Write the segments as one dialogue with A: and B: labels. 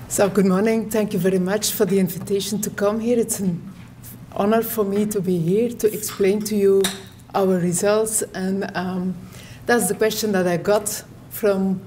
A: So good morning. Thank you very much for the invitation to come here. It's an honor for me to be here to explain to you our results. And that's the question that I got from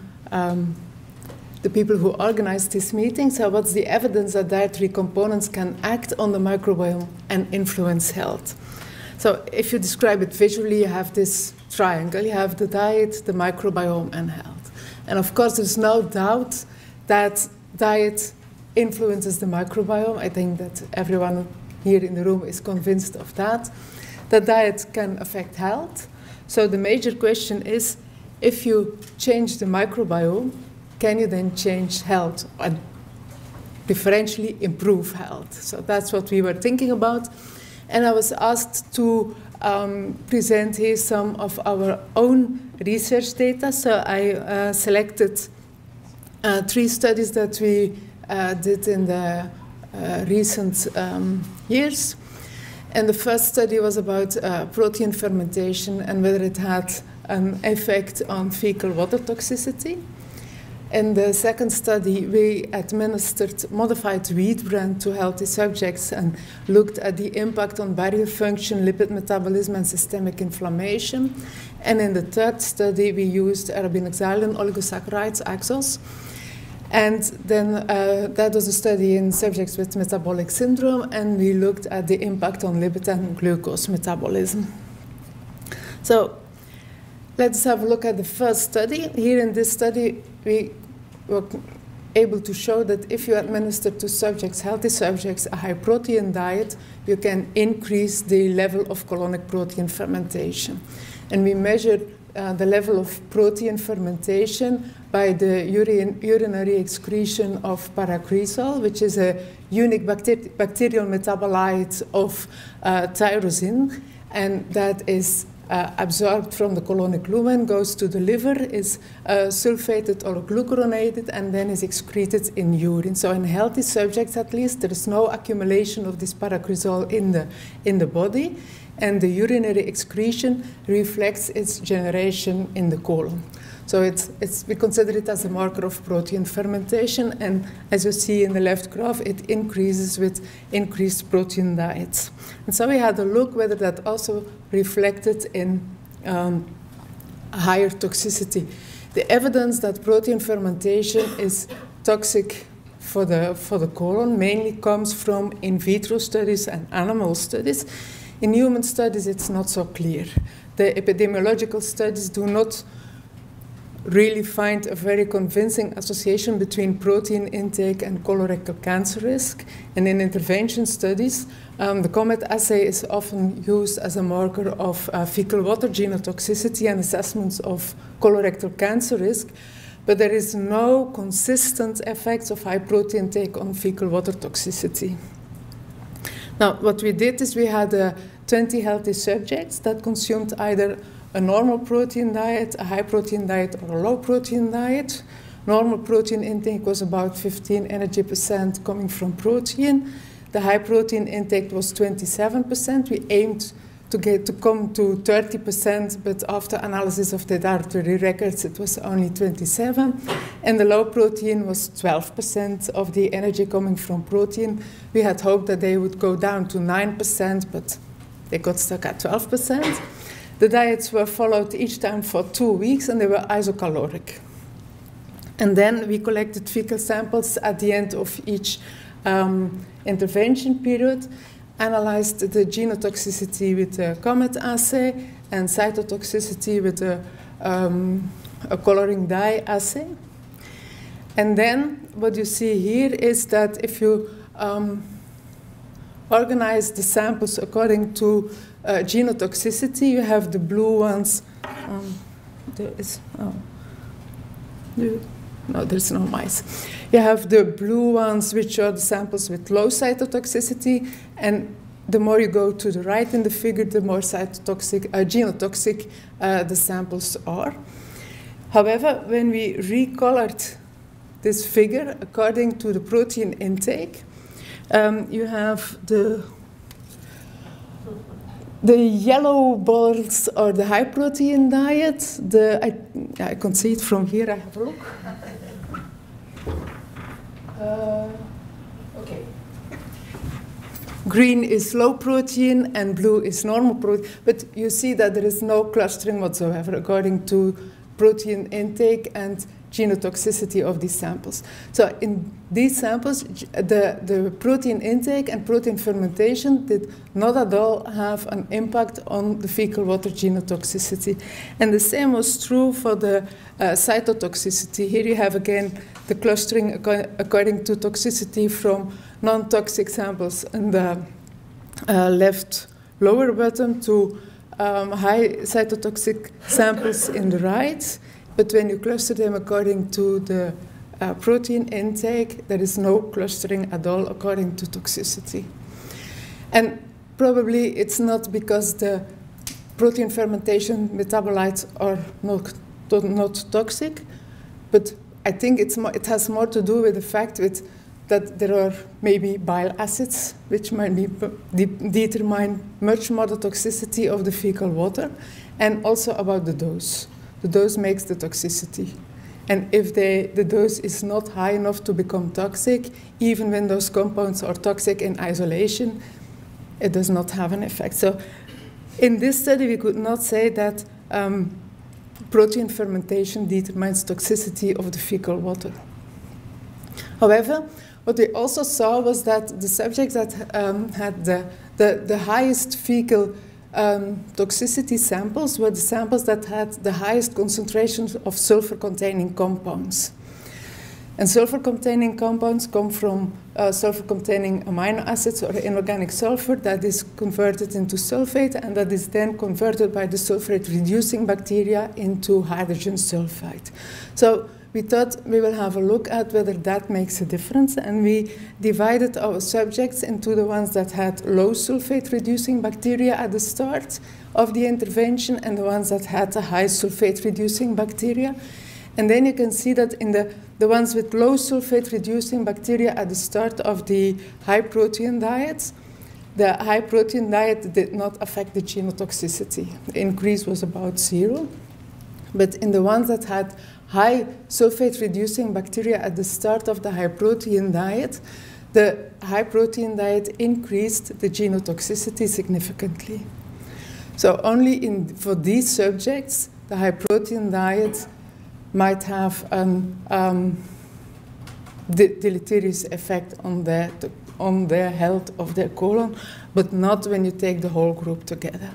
A: the people who organized this meeting. So what's the evidence that dietary components can act on the microbiome and influence health? So if you describe it visually, you have this triangle. You have the diet, the microbiome, and health. And of course, there's no doubt that diet influences the microbiome. I think that everyone here in the room is convinced of that. That diet can affect health. So the major question is, if you change the microbiome, can you then change health and differentially improve health? So that's what we were thinking about. And I was asked to present here some of our own research data. So I selected 3 studies that we did in the recent years. And the first study was about protein fermentation and whether it had an effect on fecal water toxicity. In the second study, we administered modified wheat bran to healthy subjects and looked at the impact on barrier function, lipid metabolism, and systemic inflammation. And in the third study, we used arabinoxylan oligosaccharides, AXOS. And then that was a study in subjects with metabolic syndrome, and we looked at the impact on lipid and glucose metabolism. So let's have a look at the first study. Here in this study, we were able to show that if you administer to subjects, healthy subjects, a high-protein diet, you can increase the level of colonic protein fermentation. And we measured the level of protein fermentation by the urinary excretion of paracresol, which is a unique bacterial metabolite of tyrosine, and that is absorbed from the colonic lumen, goes to the liver, is sulfated or glucurinated, and then is excreted in urine. So in healthy subjects, at least, there is no accumulation of this paracresol in the body, and the urinary excretion reflects its generation in the colon. So we consider it as a marker of protein fermentation, and as you see in the left graph, it increases with increased protein diets. And so we had a look whether that also reflected in higher toxicity. The evidence that protein fermentation is toxic for the colon mainly comes from in vitro studies and animal studies. In human studies, it's not so clear. The epidemiological studies do not really find a very convincing association between protein intake and colorectal cancer risk. And in intervention studies, the COMET assay is often used as a marker of fecal water genotoxicity and assessments of colorectal cancer risk. But there is no consistent effects of high protein intake on fecal water toxicity. Now, what we did is we had 20 healthy subjects that consumed either a normal protein diet, a high protein diet, or a low protein diet. Normal protein intake was about 15 energy% coming from protein. The high protein intake was 27%. We aimed to come to 30%, but after analysis of the dietary records, it was only 27%. And the low protein was 12% of the energy coming from protein. We had hoped that they would go down to 9%, but they got stuck at 12%. The diets were followed each time for 2 weeks, and they were isocaloric. And then we collected fecal samples at the end of each intervention period, analyzed the genotoxicity with a COMET assay and cytotoxicity with a coloring dye assay. And then what you see here is that if you organize the samples according to genotoxicity, you have the blue ones. No, there's no mice. You have the blue ones, which are the samples with low cytotoxicity, and the more you go to the right in the figure, the more genotoxic the samples are. However, when we recolored this figure according to the protein intake, you have the yellow balls are the high protein diet. I can see it from here. I have a look. Okay. Green is low protein and blue is normal protein, but you see that there is no clustering whatsoever according to protein intake and genotoxicity of these samples. So in these samples, the protein intake and protein fermentation did not at all have an impact on the fecal water genotoxicity. And the same was true for the cytotoxicity. Here you have again the clustering according to toxicity from non-toxic samples in the left lower bottom to high cytotoxic samples in the right. But when you cluster them according to the protein intake, there is no clustering at all according to toxicity. And probably it's not because the protein fermentation metabolites are not toxic, but I think it has more to do with the fact that there are maybe bile acids which might determine much more the toxicity of the fecal water, and also about the dose. The dose makes the toxicity. And if the dose is not high enough to become toxic, even when those compounds are toxic in isolation, it does not have an effect. So in this study, we could not say that protein fermentation determines toxicity of the fecal water. However, what we also saw was that the subjects that had the highest fecal toxicity samples were the samples that had the highest concentrations of sulfur-containing compounds. And sulfur-containing compounds come from sulfur-containing amino acids or inorganic sulfur that is converted into sulfate, and that is then converted by the sulfate-reducing bacteria into hydrogen sulfide. So we thought we will have a look at whether that makes a difference, and we divided our subjects into the ones that had low sulfate-reducing bacteria at the start of the intervention and the ones that had a high sulfate-reducing bacteria. And then you can see that in the ones with low sulfate-reducing bacteria at the start of the high-protein diets, the high-protein diet did not affect the genotoxicity. The increase was about 0. But in the ones that had high sulfate-reducing bacteria at the start of the high-protein diet, the high-protein diet increased the genotoxicity significantly. So only for these subjects, the high-protein diet might have a deleterious effect on their health of their colon, but not when you take the whole group together.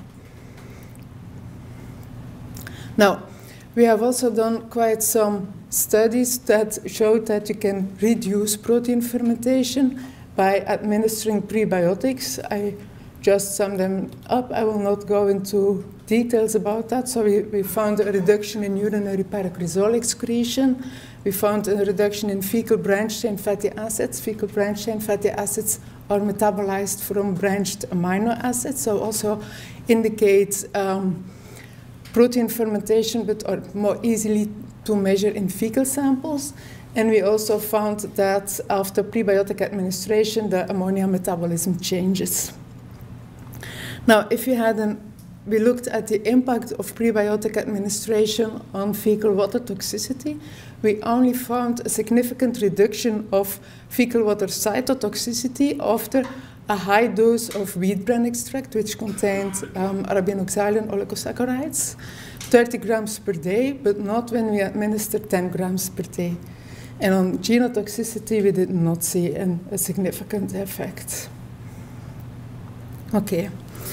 A: Now, we have also done quite some studies that showed that you can reduce protein fermentation by administering prebiotics. I just summed them up. I will not go into details about that. So we found a reduction in urinary pyroxyl excretion. We found a reduction in fecal branched-chain fatty acids. Fecal branched-chain fatty acids are metabolized from branched amino acids, so also indicates protein fermentation, but are more easily to measure in fecal samples. And we also found that after prebiotic administration, the ammonia metabolism changes. Now, if we looked at the impact of prebiotic administration on fecal water toxicity, we only found a significant reduction of fecal water cytotoxicity after a high dose of wheat bran extract, which contained arabinoxylic oligosaccharides, 30 grams per day, but not when we administered 10 grams per day. And on genotoxicity, we did not see a significant effect. Okay.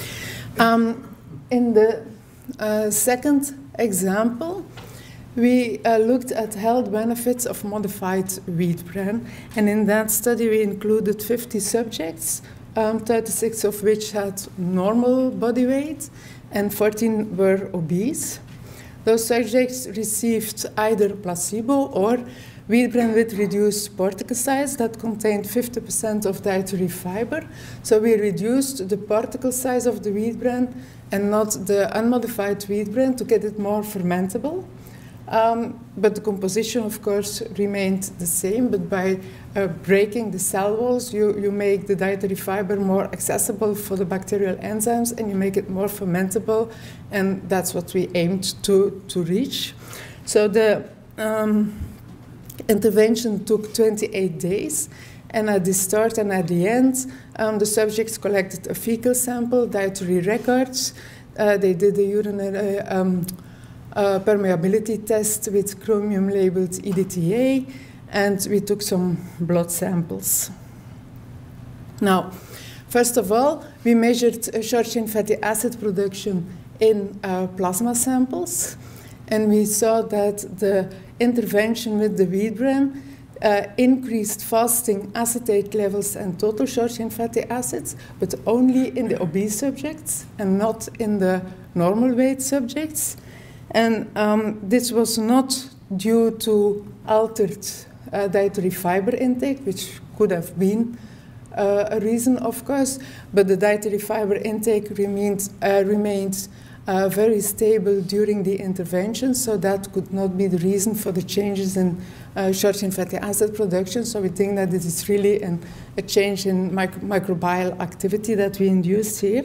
A: In the second example, we looked at health benefits of modified wheat bran. And in that study, we included 50 subjects, 36 of which had normal body weight, and 14 were obese. Those subjects received either placebo or wheat bran with reduced particle size that contained 50% of dietary fiber. So we reduced the particle size of the wheat bran and not the unmodified wheat bran to get it more fermentable. But the composition, of course, remained the same. But by breaking the cell walls, you make the dietary fiber more accessible for the bacterial enzymes, and you make it more fermentable. And that's what we aimed to reach. So Intervention took 28 days, and at the start and at the end, the subjects collected a fecal sample, dietary records. They did a urinary permeability test with chromium-labeled EDTA, and we took some blood samples. Now, first of all, we measured short-chain fatty acid production in plasma samples, and we saw that the intervention with the wheat bran increased fasting acetate levels and total short-chain fatty acids, but only in the obese subjects and not in the normal weight subjects. And this was not due to altered dietary fiber intake, which could have been a reason, of course, but the dietary fiber intake remained very stable during the intervention, so that could not be the reason for the changes in short-chain fatty acid production. So we think that this is really a change in microbial activity that we induced here.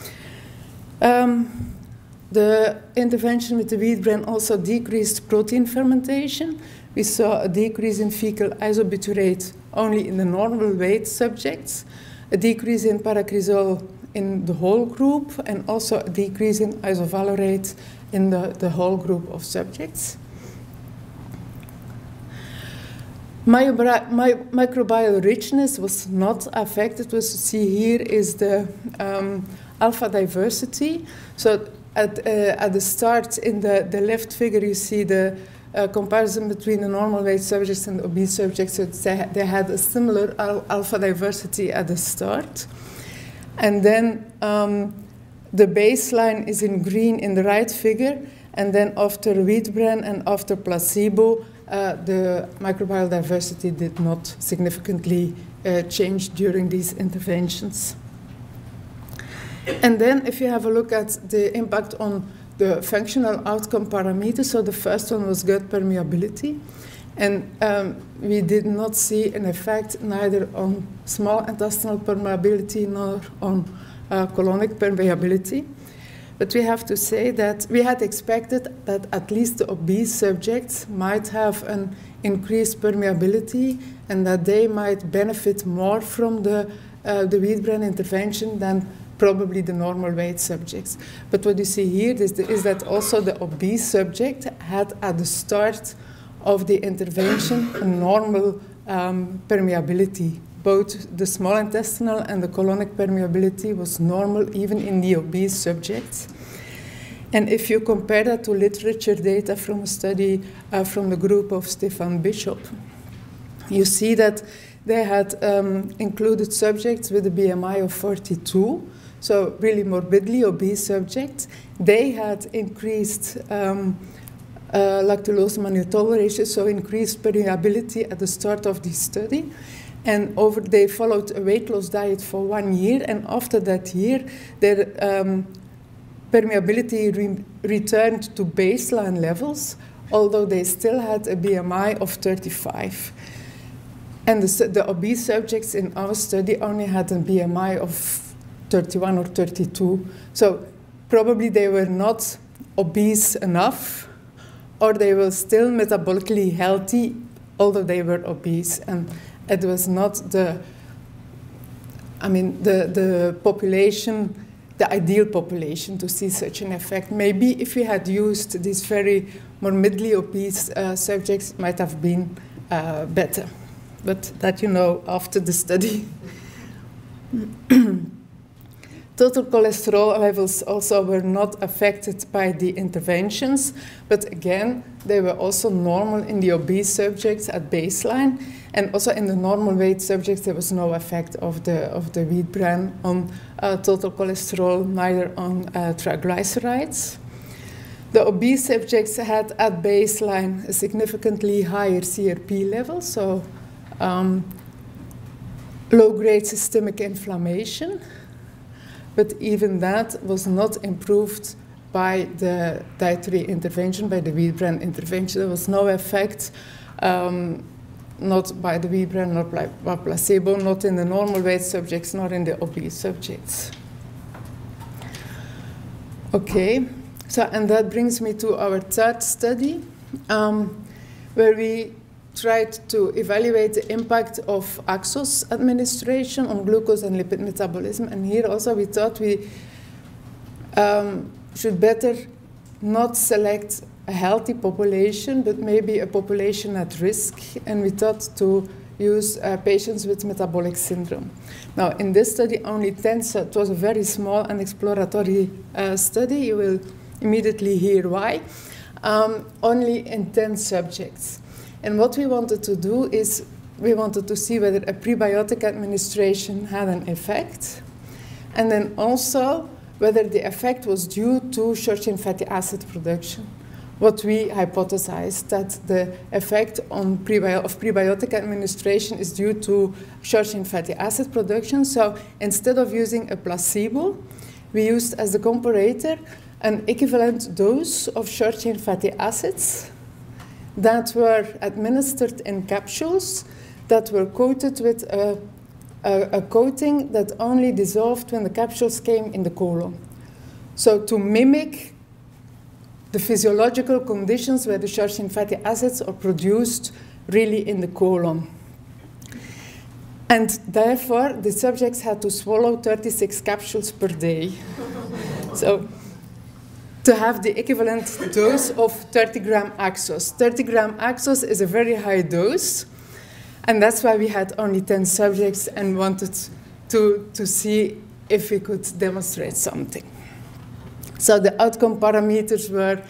A: The intervention with the wheat bran also decreased protein fermentation. We saw a decrease in fecal isobutyrate only in the normal weight subjects, a decrease in paracrisol in the whole group, and also a decrease in isovalorate in the whole group of subjects. Microbial richness was not affected. What you see here is the alpha diversity. So at the start, in the left figure, you see the comparison between the normal weight subjects and the obese subjects. So they had a similar alpha diversity at the start. And then the baseline is in green in the right figure. And then after wheat bran and after placebo, the microbial diversity did not significantly change during these interventions. And then if you have a look at the impact on the functional outcome parameters, so the first one was gut permeability. And we did not see an effect neither on small intestinal permeability nor on colonic permeability. But we have to say that we had expected that at least the obese subjects might have an increased permeability and that they might benefit more from the wheat bran intervention than probably the normal weight subjects. But what you see here is that also the obese subject had at the start of the intervention a normal permeability. Both the small intestinal and the colonic permeability was normal even in the obese subjects. And if you compare that to literature data from a study from the group of Stefan Bishop, you see that they had included subjects with a BMI of 42, so really morbidly obese subjects. They had increased lactulose mannitol ratio, so increased permeability at the start of the study. And they followed a weight loss diet for 1 year, and after that year, their permeability returned to baseline levels, although they still had a BMI of 35. And the obese subjects in our study only had a BMI of 31 or 32. So probably they were not obese enough, or they were still metabolically healthy, although they were obese. And it was not the population, the ideal population to see such an effect. Maybe if we had used these very morbidly obese subjects, it might have been better. But that you know after the study. Total cholesterol levels also were not affected by the interventions, but again, they were also normal in the obese subjects at baseline, and also in the normal weight subjects, there was no effect of the wheat bran on total cholesterol, neither on triglycerides. The obese subjects had at baseline a significantly higher CRP level, so low-grade systemic inflammation. But even that was not improved by the dietary intervention, by the wheat bran intervention. There was no effect, not by the wheat bran, nor by placebo, not in the normal weight subjects, nor in the obese subjects. Okay, so and that brings me to our third study, where we tried to evaluate the impact of Axos administration on glucose and lipid metabolism. And here also we thought we should better not select a healthy population, but maybe a population at risk. And we thought to use patients with metabolic syndrome. Now, in this study, only 10, so it was a very small and exploratory study. You will immediately hear why. Only in 10 subjects. And what we wanted to do is we wanted to see whether a prebiotic administration had an effect, and then also whether the effect was due to short-chain fatty acid production. What we hypothesized, that the effect on prebiotic administration is due to short-chain fatty acid production. So instead of using a placebo, we used as the comparator an equivalent dose of short-chain fatty acids that were administered in capsules that were coated with a coating that only dissolved when the capsules came in the colon. So to mimic the physiological conditions where the short-chain fatty acids are produced really in the colon. And therefore, the subjects had to swallow 36 capsules per day. So to have the equivalent dose of 30-gram Axos. 30-gram Axos is a very high dose, and that's why we had only 10 subjects and wanted to see if we could demonstrate something. So the outcome parameters were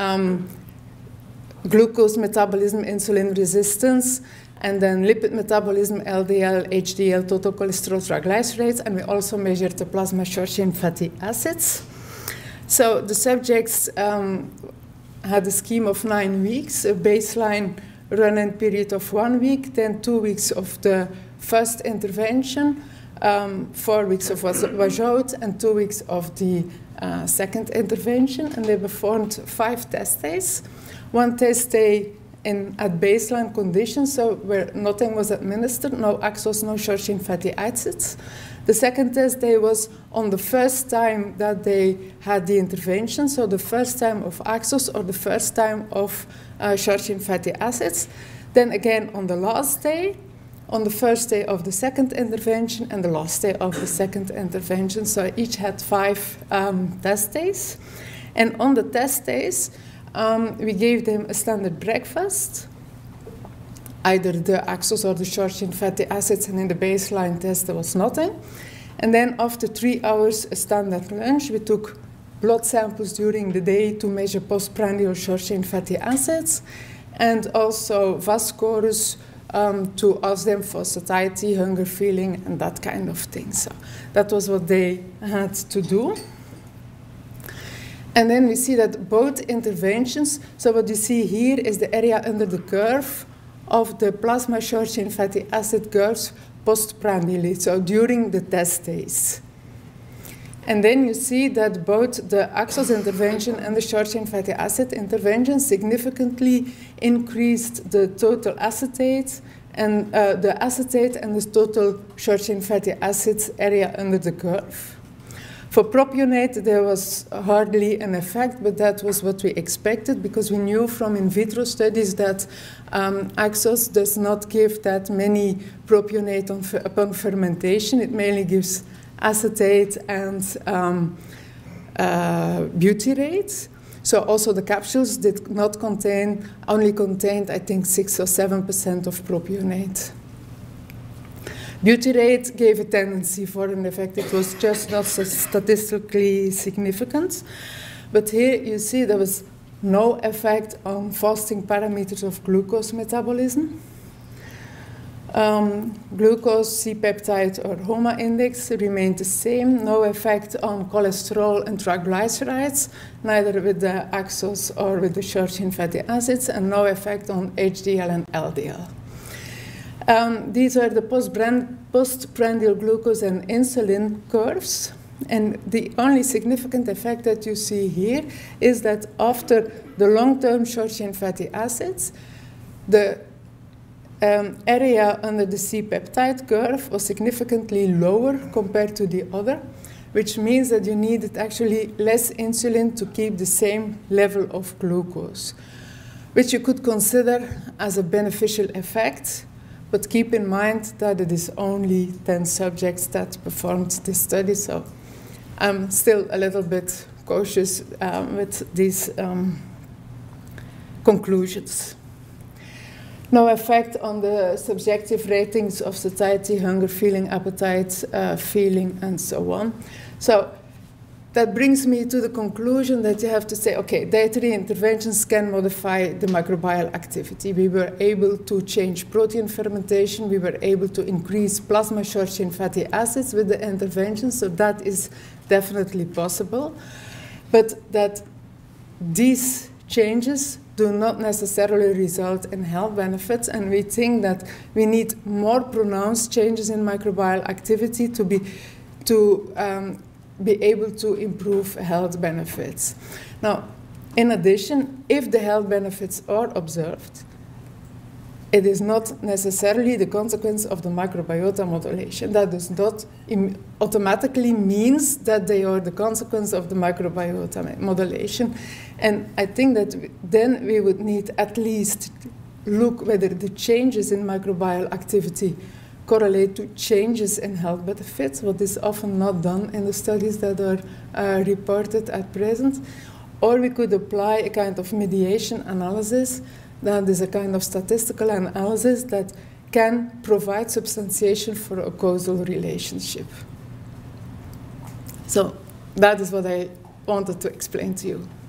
A: glucose metabolism, insulin resistance, and then lipid metabolism, LDL, HDL, total cholesterol, triglycerides, and we also measured the plasma short-chain fatty acids. So the subjects had a scheme of 9 weeks, a baseline run-in period of 1 week, then 2 weeks of the first intervention, 4 weeks of washout, and 2 weeks of the second intervention. And they performed 5 test days. 1 test day at baseline conditions, so where nothing was administered, no Axos, no short-chain fatty acids. The second test day was on the first time that they had the intervention, so the first time of Axos or the first time of short-chain fatty acids. Then again on the last day, on the first day of the second intervention, and the last day of the second intervention. So each had 5 test days. And on the test days, we gave them a standard breakfast, either the Axos or the short-chain fatty acids, and in the baseline test there was nothing. And then after 3 hours, a standard lunch. We took blood samples during the day to measure postprandial short-chain fatty acids, and also VAS scores to ask them for satiety, hunger feeling, and that kind of thing. So that was what they had to do. And then we see that both interventions, so what you see here is the area under the curve of the plasma short-chain fatty acid curves postprandially, so during the test days. And then you see that both the Axos intervention and the short-chain fatty acid intervention significantly increased the total acetate and the total short-chain fatty acids area under the curve. For propionate, there was hardly an effect, but that was what we expected because we knew from in vitro studies that Axos does not give that many propionate upon fermentation. It mainly gives acetate and butyrate. So also the capsules did not contain, only contained, I think, 6 or 7% of propionate. Butyrate gave a tendency for an effect. It was just not so statistically significant. But here you see there was no effect on fasting parameters of glucose metabolism. Glucose, C-peptide, or HOMA index remained the same. No effect on cholesterol and triglycerides, neither with the Axos or with the short-chain fatty acids, and no effect on HDL and LDL. These are the postprandial glucose and insulin curves. And the only significant effect that you see here is that after the long-term short-chain fatty acids, the area under the C-peptide curve was significantly lower compared to the other, which means that you needed actually less insulin to keep the same level of glucose. which you could consider as a beneficial effect, but keep in mind that it is only 10 subjects that performed this study, so I'm still a little bit cautious with these conclusions. No effect on the subjective ratings of satiety, hunger, feeling, appetite, feeling, and so on. So that brings me to the conclusion that you have to say, okay, dietary interventions can modify the microbial activity. We were able to change protein fermentation. We were able to increase plasma short-chain fatty acids with the intervention, so that is definitely possible. But that these changes do not necessarily result in health benefits, and we think that we need more pronounced changes in microbial activity to be able to improve health benefits. Now, in addition, if the health benefits are observed, it is not necessarily the consequence of the microbiota modulation. That does not automatically means that they are the consequence of the microbiota modulation. And I think that then we would need at least look whether the changes in microbial activity correlate to changes in health benefits, what is often not done in the studies that are reported at present. Or we could apply a kind of mediation analysis, that is a kind of statistical analysis that can provide substantiation for a causal relationship. So that is what I wanted to explain to you.